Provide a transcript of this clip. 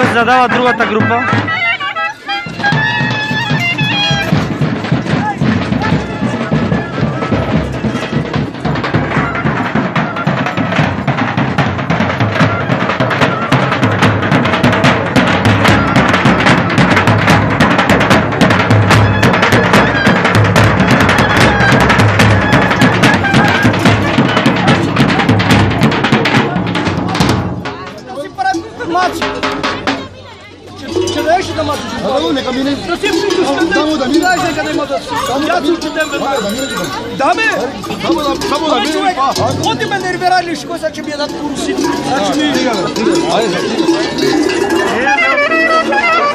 zadała druga ta grupa? Domnule, că mine... Să fim și tu, Da, mă, dar mine... hai să-i motociclă. Ia-ți-l ce te-am văzut. Da, mă? Da, mă, dar mine... Unde mă nerverarele și cosa ce mi-a dat cursul? Hai,